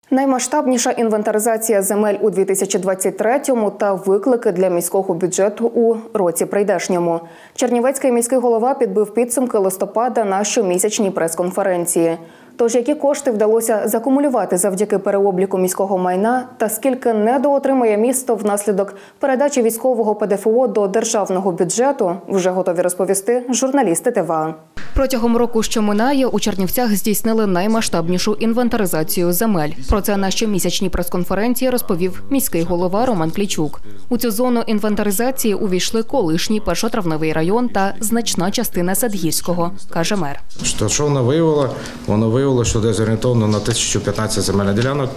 Наймасштабніша інвентаризація земель у 2023-му та виклики для міського бюджету у році прийдешньому. Чернівецький міський голова підбив підсумки листопада на щомісячній прес-конференції. Тож, які кошти вдалося закумулювати завдяки переобліку міського майна та скільки недоотримає місто внаслідок передачі військового ПДФО до державного бюджету, вже готові розповісти журналісти ТВА. Протягом року, що минає, у Чернівцях здійснили наймасштабнішу інвентаризацію земель. Про це на щомісячній прес-конференції розповів міський голова Роман Клічук. У цю зону інвентаризації увійшли колишній Першотравневий район та значна частина Садгірського, каже мер. Що воно виявило? Воно виявило, що десь орієнтовно на 1015 земельних ділянок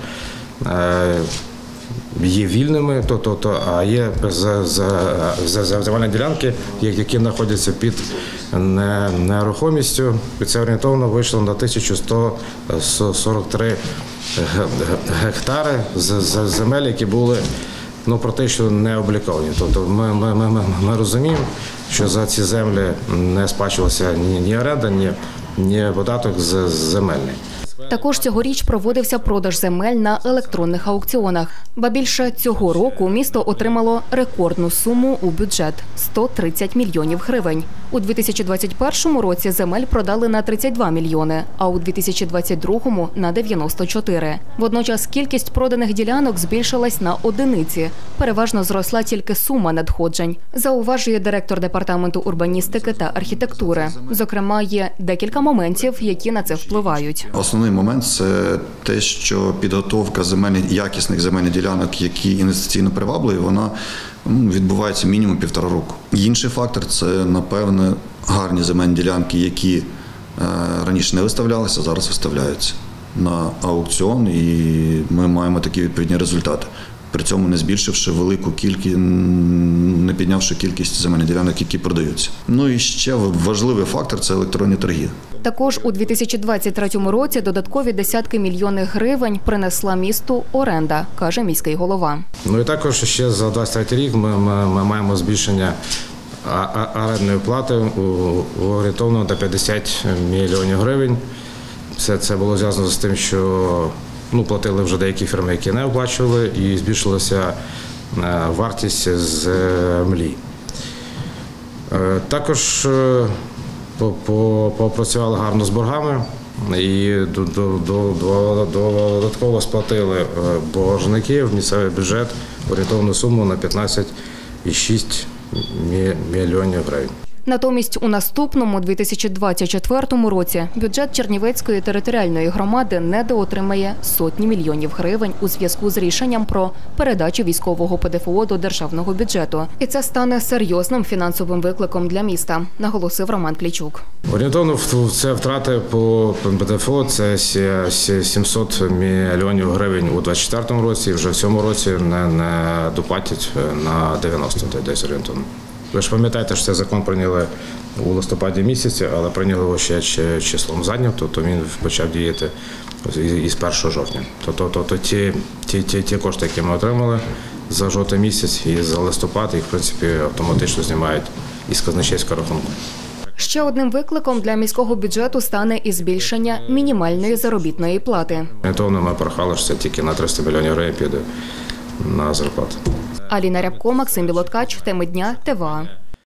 є вільними, а є земельні ділянки, які знаходяться під нерухомістю. Це орієнтовно вийшло на 1143 гектари земель, які були практично не обліковані. Тобто ми розуміємо, що за ці землі не сплачувалася ні оренда, ні податок земельний. Також цьогоріч проводився продаж земель на електронних аукціонах. Ба більше, цього року місто отримало рекордну суму у бюджет – 130 мільйонів гривень. У 2021 році земель продали на 32 мільйони, а у 2022 – на 94. Водночас кількість проданих ділянок збільшилась на одиниці. Переважно зросла тільки сума надходжень, зауважує директор департаменту урбаністики та архітектури. Зокрема, є декілька моментів, які на це впливають. Основний момент – це те, що підготовка якісних земельних ділянок, які інвестиційно привабливі, вона відбувається мінімум 1,5 року. Інший фактор – це, напевне, гарні земельні ділянки, які раніше не виставлялися, зараз виставляються на аукціон, і ми маємо такі відповідні результати. При цьому не збільшивши велику кількість, не піднявши кількість земельних ділянок, які продаються. Ну і ще важливий фактор – це електронні торги. Також у 2023 році додаткові десятки мільйонів гривень принесла місту оренда, каже міський голова. Ну і також ще за 2023 рік ми маємо збільшення орендної плати орієнтовно до 50 мільйонів гривень. Це було зв'язано з тим, що платили вже деякі фірми, які не оплачували, і збільшилася вартість землі. Також попрацювали гарно з боргами і додатково сплатили боржники в місцевий бюджет орієнтовну суму на 15,6 мільйонів гривень. Натомість у наступному, 2024 році, бюджет Чернівецької територіальної громади недоотримає сотні мільйонів гривень у зв'язку з рішенням про передачу військового ПДФО до державного бюджету. І це стане серйозним фінансовим викликом для міста, наголосив Роман Клічук. Орієнтовно це втрати по ПДФО – це 700 мільйонів гривень у 2024 році, і вже в цьому році не доплатять на 90 десь орієнтовно. Ви ж пам'ятаєте, що цей закон прийняли у листопаді місяці, але прийняли його ще числом заднім, тобто він почав діяти із 1 жовтня. Тобто ті кошти, які ми отримали за жовтий місяць і за листопад, їх, в принципі, автоматично знімають із казначейського рахунку. Ще одним викликом для міського бюджету стане і збільшення мінімальної заробітної плати. Орієнтовно ми порахували, що це тільки на 300 мільйонів гривень піде на зарплату. Аліна Рябко, Максим Білоткач. Теми дня. ТВА.